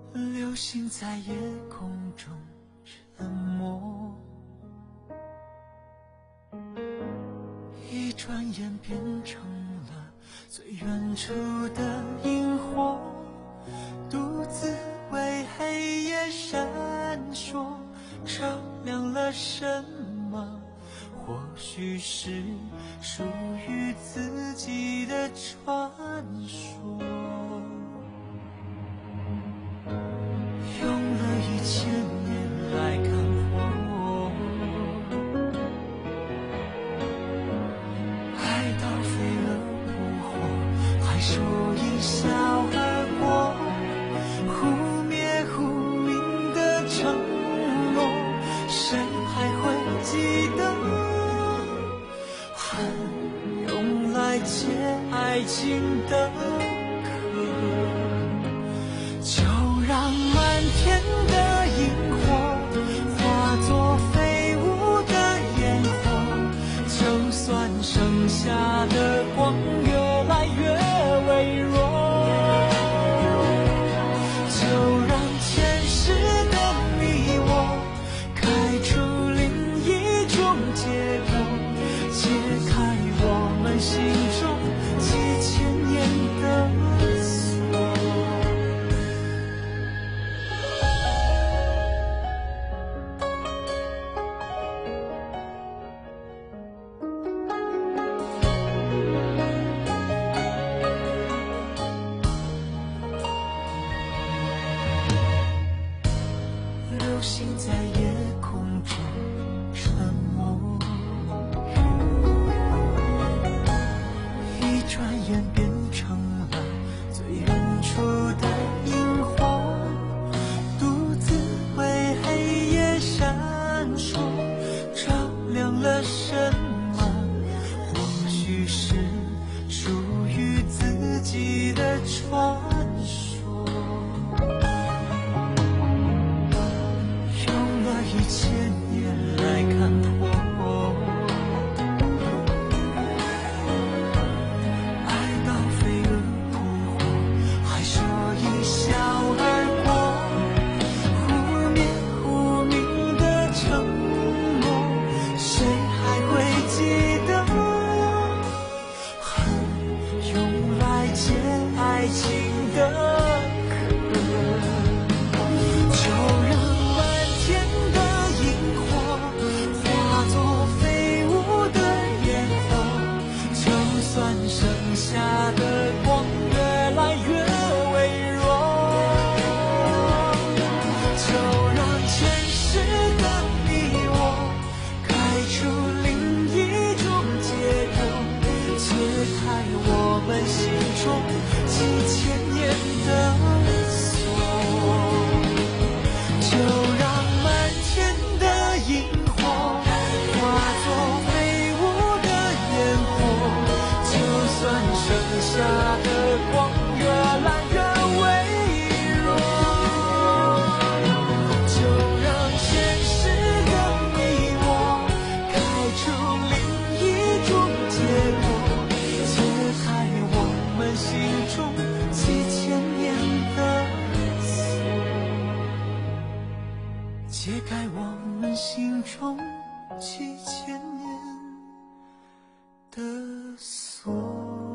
流星在夜空中沉默，一转眼变成了最远处的萤火，独自为黑夜闪烁，照亮了什么？或许是属于自己的传说。用了1000年来看破，爱到飞蛾扑火，还说一笑而过，忽灭忽明的承诺，谁还会记得？恨用来解爱情的渴，就让满天的萤火化作飞舞的烟火，就算剩下的光越来越微弱，就让前世的你我开出另一种结果，解开我们心中几千年的锁。流星在夜空中沉默，一转眼变成了最远处的萤火，独自为黑夜闪烁，照亮了什么？或许是属于自己的传说。用了1000年来看破，爱到飞蛾扑火，还说一笑而过，忽灭忽明的承诺，谁还会记得？恨用来解爱情的渴，就让满天的萤火化作飞舞的烟火，就算剩下的光越来越微弱，就让前世的你我开出另一种结果，解开我们心中几千年的锁，就让满天的萤火化作飞舞的烟火，就算剩下的光越来越微弱，就让前世的你我开出另一种结果，解开我们心中几千年的锁，解开我们心中几千年的锁。